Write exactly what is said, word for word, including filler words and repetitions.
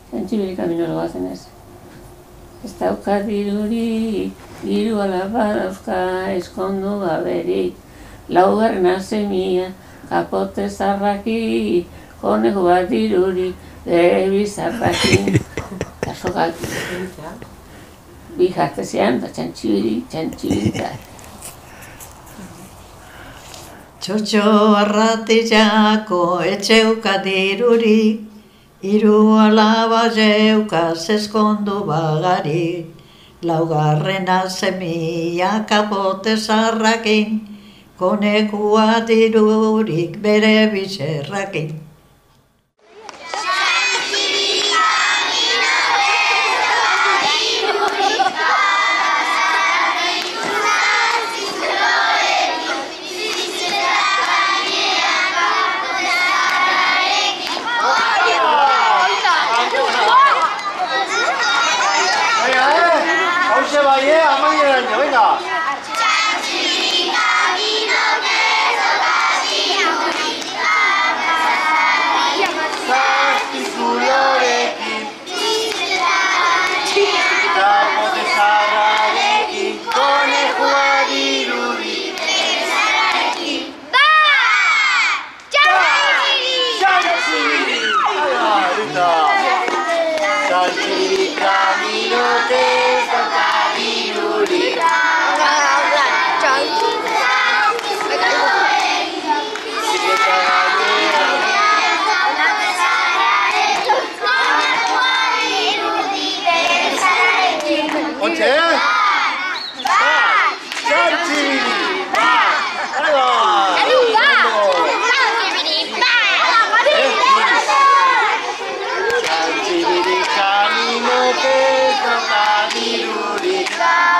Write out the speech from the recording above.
Jantzibiri kaminora goazen ez. Ez dauka dirurik, diru alaba dauzka eskondu gaberik. Laugarren azemia, kapote zarraki, koneku bat dirurik, debi zarrakin. Kasokak, bi jartezean, da txantxibiri, txantxibiri, da. Txotxo arratillako etxeuka dirurik, hiru alaba zeukaz eskondu bagari, laugarrena semia kapote zarrakin, konekua dirurik bere bizerrakin. Venga. Camino que toca mi